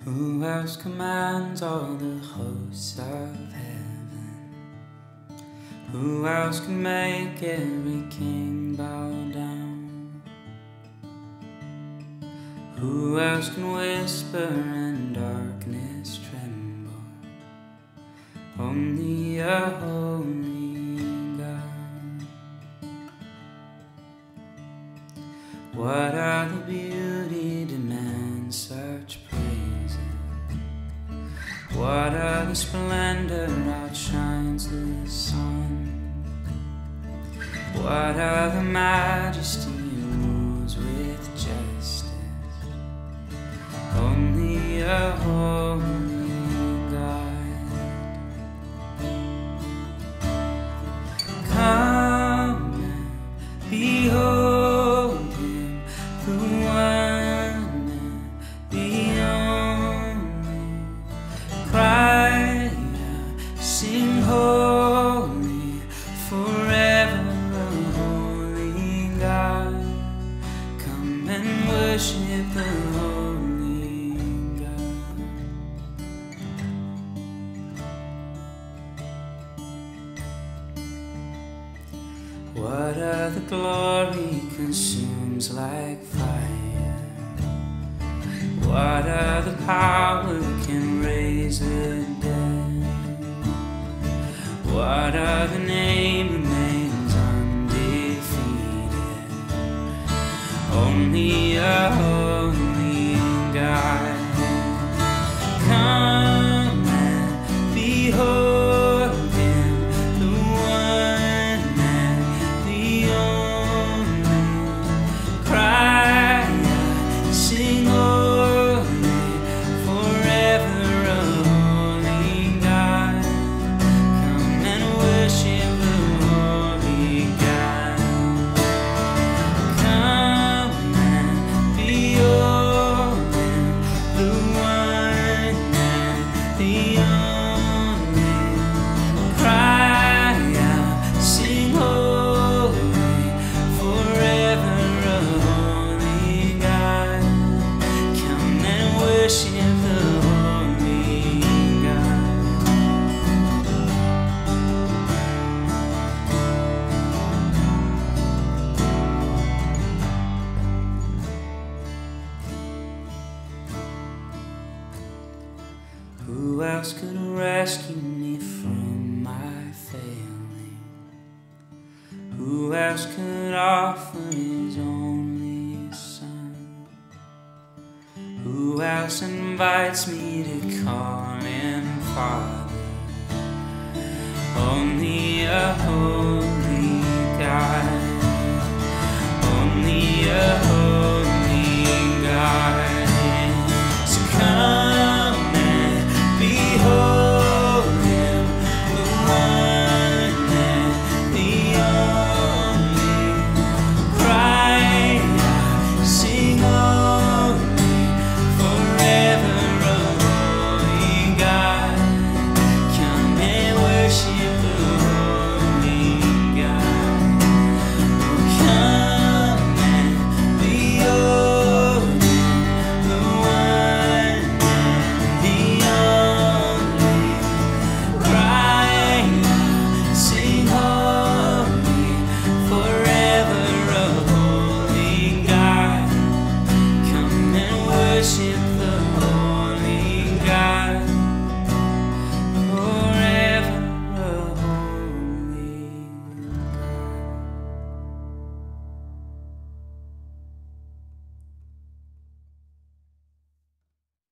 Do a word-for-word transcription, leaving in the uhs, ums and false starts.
Who else commands all the hosts of heaven? Who else can make every king bow down? Who else can whisper and darkness tremble? Only a holy God. What are the beauty demands such praise? What are the splendor outshines the sun? What are the majesty rules with justice? Only a holy God. Come and behold Him, the one and the only. Cry out, sing holy, forever a holy God. Come and worship the holy God. What other glory consumes like fire? What other power can raise the dead? What other name remains undefeated? Only a holy God. Come and behold Him, the one and the only. Cry out, sing holy, forever a holy God. Come and worship the holy God. Come and behold Him, the one and the only. Cry out, sing holy, forever a holy God. Come and worship the holy God. Who else could rescue me from my failing? Who else could offer His only Son? Who else invites me to call Him Father? Only a holy